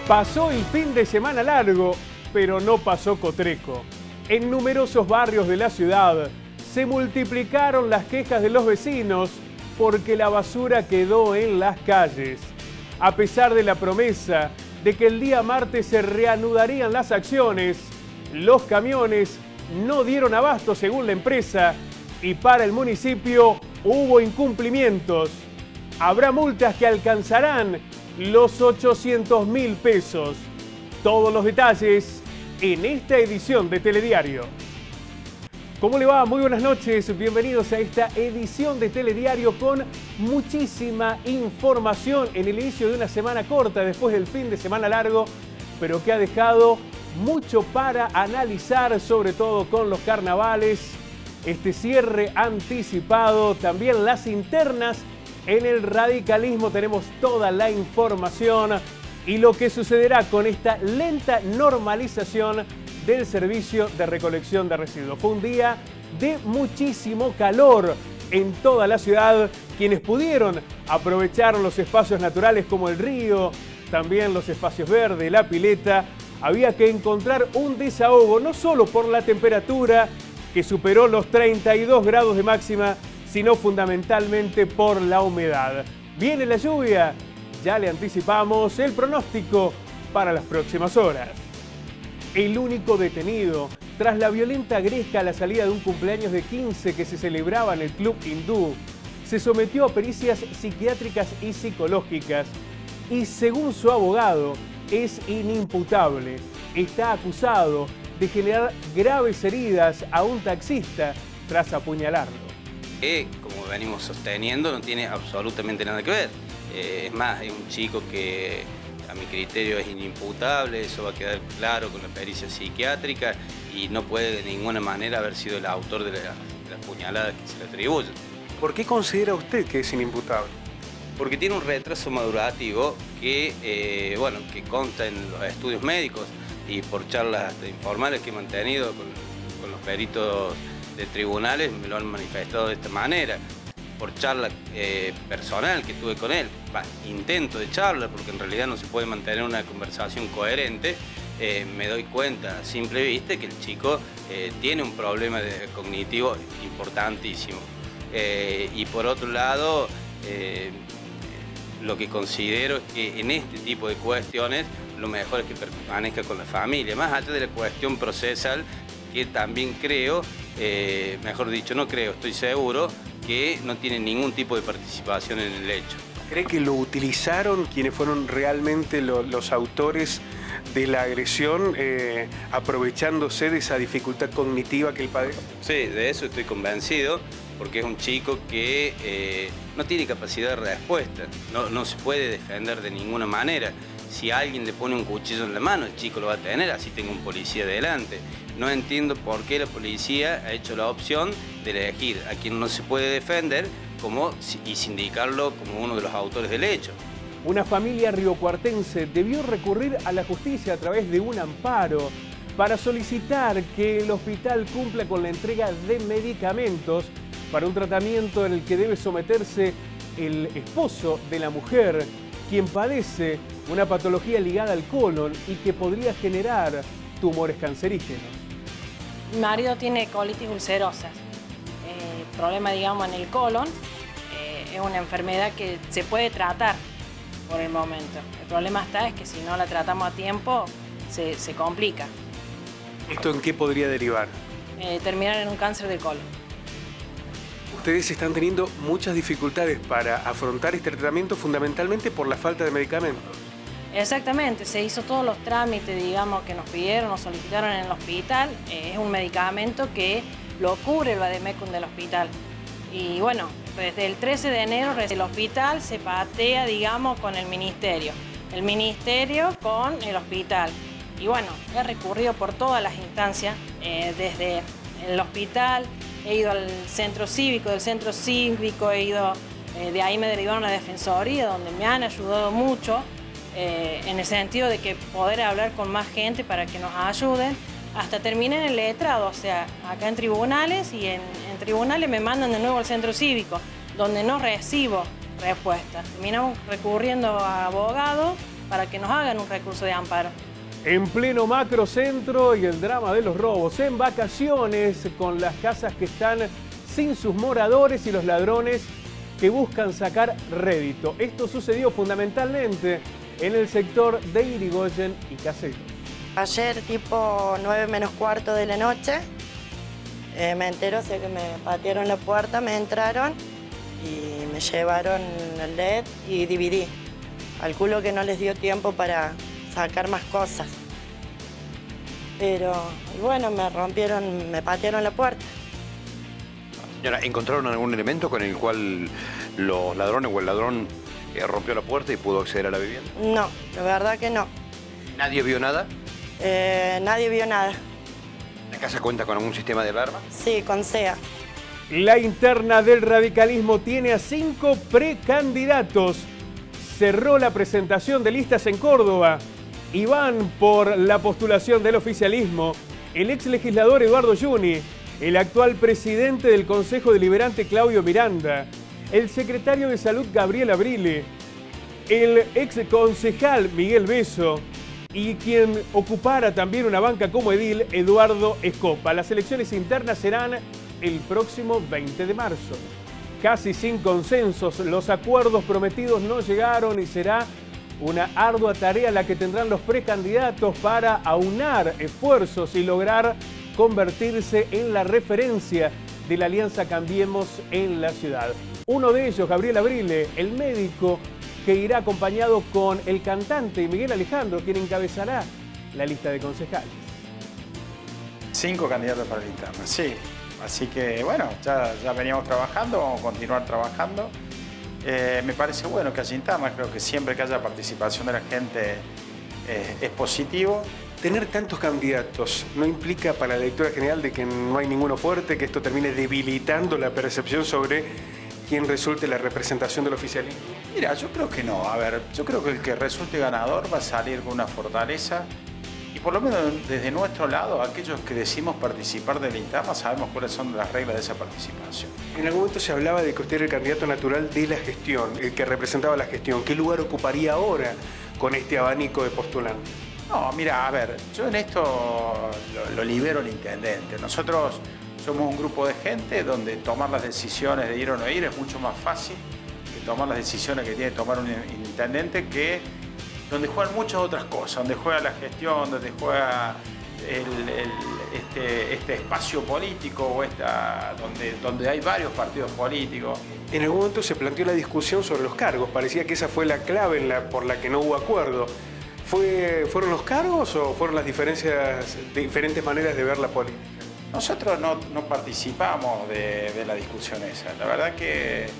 Pasó el fin de semana largo, pero no pasó Cotreco. En numerosos barrios de la ciudad se multiplicaron las quejas de los vecinos porque la basura quedó en las calles. A pesar de la promesa de que el día martes se reanudarían las acciones, los camiones no dieron abasto según la empresa y para el municipio hubo incumplimientos. Habrá multas que alcanzarán los 800.000 pesos. Todos los detalles en esta edición de Telediario. ¿Cómo le va? Muy buenas noches, bienvenidos a esta edición de Telediario con muchísima información en el inicio de una semana corta después del fin de semana largo, pero que ha dejado mucho para analizar, sobre todo con los carnavales, este cierre anticipado, también las internas en el radicalismo. Tenemos toda la información y lo que sucederá con esta lenta normalización del servicio de recolección de residuos. Fue un día de muchísimo calor en toda la ciudad. Quienes pudieron aprovechar los espacios naturales como el río, también los espacios verdes, la pileta, había que encontrar un desahogo, no solo por la temperatura que superó los 32 grados de máxima, sino fundamentalmente por la humedad. Viene la lluvia, ya le anticipamos el pronóstico para las próximas horas. El único detenido tras la violenta gresca a la salida de un cumpleaños de 15 que se celebraba en el Club Hindú se sometió a pericias psiquiátricas y psicológicas y, según su abogado, es inimputable. Está acusado de generar graves heridas a un taxista tras apuñalarlo. Como venimos sosteniendo, no tiene absolutamente nada que ver. Es más, es un chico que a mi criterio es inimputable, eso va a quedar claro con la pericia psiquiátrica y no puede de ninguna manera haber sido el autor de las puñaladas que se le atribuyen. ¿Por qué considera usted que es inimputable? Porque tiene un retraso madurativo que, que consta en los estudios médicos y por charlas informales que he mantenido con los peritos de tribunales me lo han manifestado de esta manera. Por charla personal que tuve con él, intento de charla, porque en realidad no se puede mantener una conversación coherente, me doy cuenta a simple vista que el chico tiene un problema cognitivo importantísimo. Y por otro lado, lo que considero es que en este tipo de cuestiones lo mejor es que permanezca con la familia, más allá de la cuestión procesal, que también creo, mejor dicho, no creo, estoy seguro, que no tiene ningún tipo de participación en el hecho. ¿Cree que lo utilizaron quienes fueron realmente los autores de la agresión, aprovechándose de esa dificultad cognitiva que él padece? Sí, de eso estoy convencido, porque es un chico que no tiene capacidad de respuesta, no se puede defender de ninguna manera. Si alguien le pone un cuchillo en la mano, el chico lo va a tener, así tenga un policía delante. No entiendo por qué la policía ha hecho la opción de elegir a quien no se puede defender y sindicarlo como uno de los autores del hecho. Una familia riocuartense debió recurrir a la justicia a través de un amparo para solicitar que el hospital cumpla con la entrega de medicamentos para un tratamiento en el que debe someterse el esposo de la mujer, quien padece una patología ligada al colon y que podría generar tumores cancerígenos. Mi marido tiene colitis ulcerosa, problema, digamos, en el colon. Es una enfermedad que se puede tratar por el momento. El problema es que si no la tratamos a tiempo, se complica. ¿Esto en qué podría derivar? Terminar en un cáncer de colon. Ustedes están teniendo muchas dificultades para afrontar este tratamiento, fundamentalmente por la falta de medicamentos. Exactamente, se hizo todos los trámites, digamos, que nos pidieron, nos solicitaron en el hospital. Es un medicamento que lo cubre el vademecum del hospital. Y bueno, desde el 13 de enero el hospital se patea, digamos, con el ministerio. El ministerio con el hospital. Y bueno, he recurrido por todas las instancias, desde el hospital, he ido al centro cívico, del centro cívico he ido, de ahí me derivaron a la defensoría, donde me han ayudado mucho. En el sentido de que poder hablar con más gente para que nos ayuden, hasta terminé en el letrado, o sea, acá en tribunales, y en tribunales me mandan de nuevo al centro cívico, donde no recibo respuesta. Terminamos recurriendo a abogados para que nos hagan un recurso de amparo. En pleno macrocentro y el drama de los robos, en vacaciones, con las casas que están sin sus moradores y los ladrones que buscan sacar rédito. Esto sucedió fundamentalmente en el sector de Irigoyen y Caseros. Ayer, tipo 9 menos cuarto de la noche, me entero, sé que me patearon la puerta, me entraron y me llevaron el LED y DVD. Calculo que no les dio tiempo para sacar más cosas. Pero, bueno, me patearon la puerta. Señora, ¿encontraron algún elemento con el cual los ladrones o el ladrón rompió la puerta y pudo acceder a la vivienda? No, la verdad que no. ¿Nadie vio nada? Nadie vio nada. ¿La casa cuenta con algún sistema de alarma? Sí, con SEA. La interna del radicalismo tiene a 5 precandidatos. Cerró la presentación de listas en Córdoba y van por la postulación del oficialismo el ex legislador Eduardo Yuni, el actual presidente del Consejo Deliberante Claudio Miranda, el secretario de Salud Gabriel Abrile, el ex concejal Miguel Beso y quien ocupara también una banca como edil, Eduardo Escopa. Las elecciones internas serán el próximo 20 de marzo. Casi sin consensos, los acuerdos prometidos no llegaron y será una ardua tarea la que tendrán los precandidatos para aunar esfuerzos y lograr convertirse en la referencia de la Alianza Cambiemos en la ciudad. Uno de ellos, Gabriel Abrile, el médico que irá acompañado con el cantante Miguel Alejandro, quien encabezará la lista de concejales. 5 candidatos para la interna, sí. Así que, bueno, ya veníamos trabajando, vamos a continuar trabajando. Me parece bueno que haya interna, creo que siempre que haya participación de la gente es positivo. Tener tantos candidatos no implica para la lectura general de que no hay ninguno fuerte, que esto termine debilitando la percepción sobre quién resulte la representación del oficialismo. Mira, yo creo que no. A ver, yo creo que el que resulte ganador va a salir con una fortaleza y por lo menos desde nuestro lado, aquellos que decimos participar de la interna sabemos cuáles son las reglas de esa participación. En algún momento se hablaba de que usted era el candidato natural de la gestión, el que representaba la gestión. ¿Qué lugar ocuparía ahora con este abanico de postulantes? No, mira, a ver, yo en esto lo libero el intendente. Nosotros somos un grupo de gente donde tomar las decisiones de ir o no ir es mucho más fácil que tomar las decisiones que tiene que tomar un intendente, donde juegan muchas otras cosas, donde juega la gestión, donde juega este espacio político o donde hay varios partidos políticos. En algún momento se planteó la discusión sobre los cargos. Parecía que esa fue la clave por la que no hubo acuerdo. ¿Fueron los cargos o fueron las diferentes maneras de ver la política? Nosotros no participamos de la discusión esa. La verdad que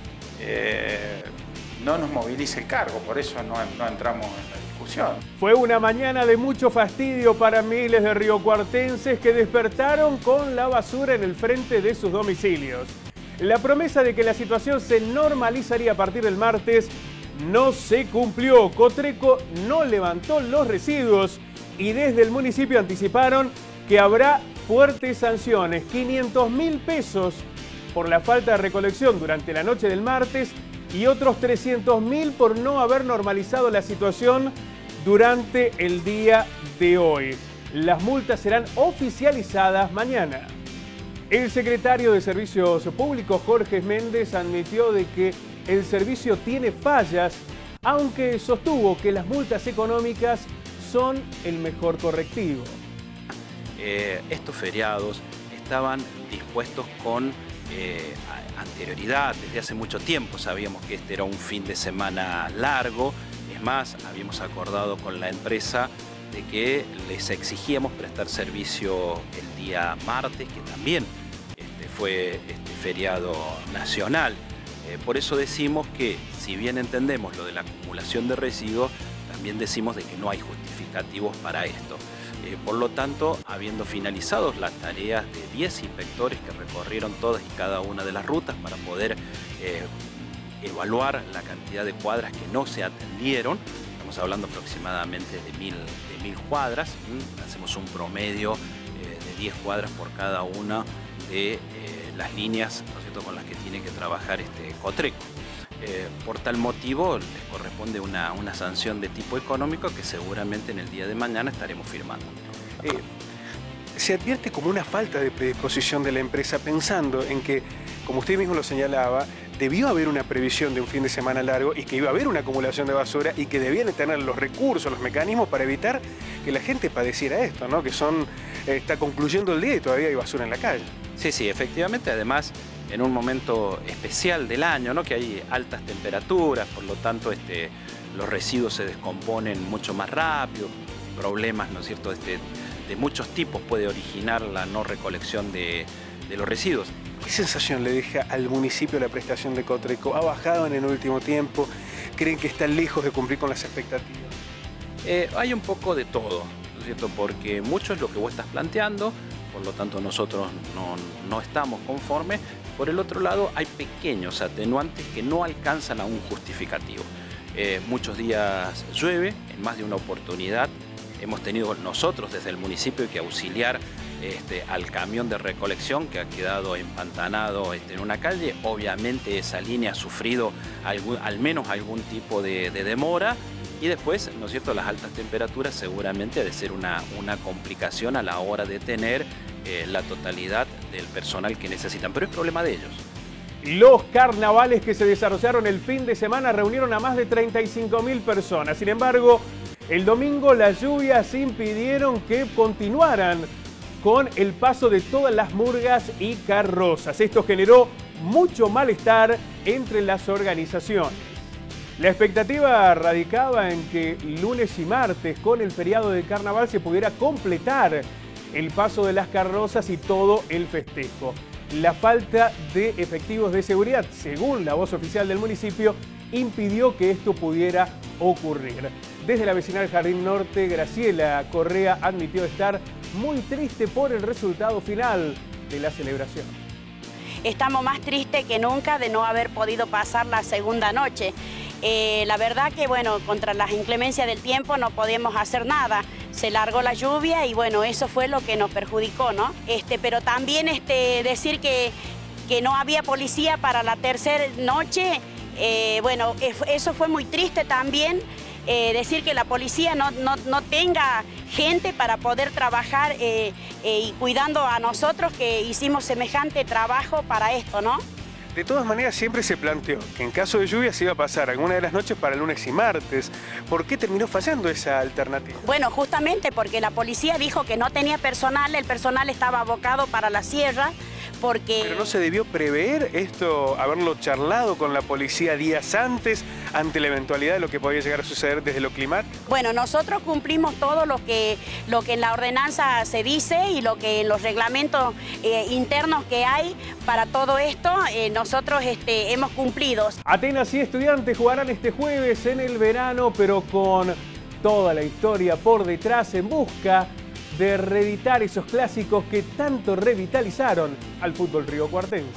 no nos moviliza el cargo, por eso no entramos en la discusión. Fue una mañana de mucho fastidio para miles de riocuartenses que despertaron con la basura en el frente de sus domicilios. La promesa de que la situación se normalizaría a partir del martes no se cumplió. Cotreco no levantó los residuos y desde el municipio anticiparon que habrá fuertes sanciones, 500.000 pesos por la falta de recolección durante la noche del martes y otros 300.000 por no haber normalizado la situación durante el día de hoy. Las multas serán oficializadas mañana. El secretario de Servicios Públicos, Jorge Méndez, admitió de que el servicio tiene fallas, aunque sostuvo que las multas económicas son el mejor correctivo. Estos feriados estaban dispuestos con anterioridad, desde hace mucho tiempo sabíamos que este era un fin de semana largo. Es más, habíamos acordado con la empresa de que les exigíamos prestar servicio el día martes, que también fue feriado nacional. Por eso decimos que, si bien entendemos lo de la acumulación de residuos, también decimos de que no hay justificativos para esto. Por lo tanto, habiendo finalizado las tareas de 10 inspectores que recorrieron todas y cada una de las rutas para poder evaluar la cantidad de cuadras que no se atendieron, estamos hablando aproximadamente de 1000 cuadras, hacemos un promedio de 10 cuadras por cada una de las líneas, ¿no es cierto?, con las que tiene que trabajar Cotreco. Por tal motivo les corresponde una sanción de tipo económico que seguramente en el día de mañana estaremos firmando. Se advierte como una falta de predisposición de la empresa, pensando en que, como usted mismo lo señalaba, debió haber una previsión de un fin de semana largo y que iba a haber una acumulación de basura y que debían tener los recursos, los mecanismos para evitar que la gente padeciera esto, ¿no? Que está concluyendo el día y todavía hay basura en la calle. Sí, efectivamente, además en un momento especial del año, ¿no? Que hay altas temperaturas, por lo tanto los residuos se descomponen mucho más rápido, problemas, ¿no es cierto?, de muchos tipos puede originar la no recolección de los residuos. ¿Qué sensación le deja al municipio la prestación de Cotreco? ¿Ha bajado en el último tiempo? ¿Creen que está lejos de cumplir con las expectativas? Hay un poco de todo, ¿no es cierto?, porque mucho es lo que vos estás planteando, por lo tanto nosotros no estamos conformes. Por el otro lado, hay pequeños atenuantes que no alcanzan a un justificativo. Muchos días llueve, en más de una oportunidad hemos tenido nosotros desde el municipio que auxiliar al camión de recolección que ha quedado empantanado en una calle. Obviamente esa línea ha sufrido al menos algún tipo de demora. Y después, ¿no es cierto?, las altas temperaturas seguramente ha de ser una complicación a la hora de tener la totalidad del personal que necesitan, pero es problema de ellos. Los carnavales que se desarrollaron el fin de semana reunieron a más de 35.000 personas. Sin embargo, el domingo las lluvias impidieron que continuaran con el paso de todas las murgas y carrozas. Esto generó mucho malestar entre las organizaciones. La expectativa radicaba en que lunes y martes, con el feriado del carnaval, se pudiera completar el paso de las carrozas y todo el festejo. La falta de efectivos de seguridad, según la voz oficial del municipio, impidió que esto pudiera ocurrir. Desde la vecinal Jardín Norte, Graciela Correa admitió estar muy triste por el resultado final de la celebración. Estamos más tristes que nunca de no haber podido pasar la segunda noche. La verdad que, bueno, contra las inclemencias del tiempo no podíamos hacer nada. Se largó la lluvia y, bueno, eso fue lo que nos perjudicó, ¿no? Pero también decir que no había policía para la tercera noche, bueno, eso fue muy triste también. Decir que la policía no tenga gente para poder trabajar y cuidando a nosotros que hicimos semejante trabajo para esto, ¿no? De todas maneras, siempre se planteó que en caso de lluvia se iba a pasar alguna de las noches para lunes y martes. ¿Por qué terminó fallando esa alternativa? Bueno, justamente porque la policía dijo que no tenía personal, el personal estaba abocado para la sierra, porque... ¿Pero no se debió prever esto, haberlo charlado con la policía días antes, ante la eventualidad de lo que podía llegar a suceder desde lo climático? Bueno, nosotros cumplimos todo lo que en la ordenanza se dice y lo que en los reglamentos internos que hay para todo esto, nosotros hemos cumplido. Atenas y Estudiantes jugarán este jueves en el verano, pero con toda la historia por detrás, en busca de reeditar esos clásicos que tanto revitalizaron al fútbol riocuartense.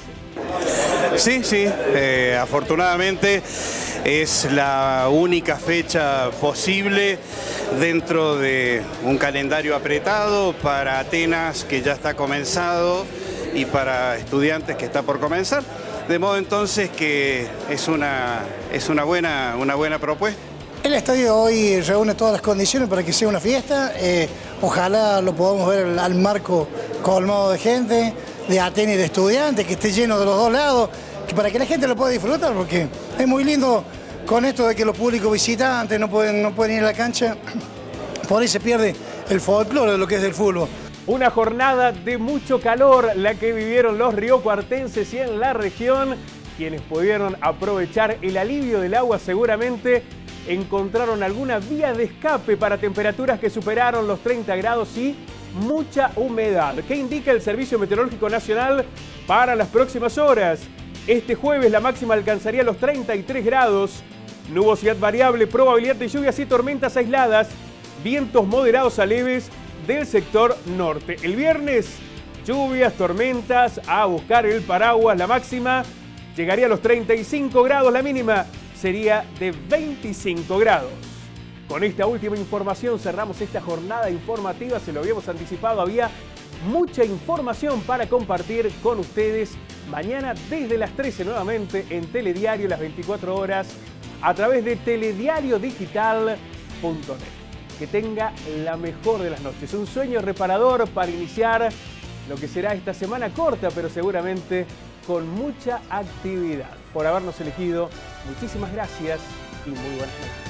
Sí, afortunadamente es la única fecha posible dentro de un calendario apretado para Atenas, que ya está comenzado, y para Estudiantes, que está por comenzar. De modo entonces que es una buena propuesta. El estadio hoy reúne todas las condiciones para que sea una fiesta. Ojalá lo podamos ver al marco colmado de gente, de Atenas y de Estudiantes, que esté lleno de los dos lados, para que la gente lo pueda disfrutar, porque es muy lindo con esto de que los públicos visitantes no pueden ir a la cancha. Por ahí se pierde el folclore de lo que es el fútbol. Una jornada de mucho calor la que vivieron los riocuartenses y en la región. Quienes pudieron aprovechar el alivio del agua seguramente encontraron alguna vía de escape para temperaturas que superaron los 30 grados y mucha humedad. ¿Qué indica el Servicio Meteorológico Nacional para las próximas horas? Este jueves la máxima alcanzaría los 33 grados. Nubosidad variable, probabilidad de lluvias y tormentas aisladas, vientos moderados a leves del sector norte. El viernes, lluvias, tormentas, a buscar el paraguas. La máxima llegaría a los 35 grados, la mínima sería de 25 grados. Con esta última información cerramos esta jornada informativa, se lo habíamos anticipado, había mucha información para compartir con ustedes mañana desde las 13 nuevamente en Telediario las 24 horas a través de telediariodigital.net. Que tenga la mejor de las noches. Un sueño reparador para iniciar lo que será esta semana corta, pero seguramente con mucha actividad. Por habernos elegido, muchísimas gracias y muy buenas noches.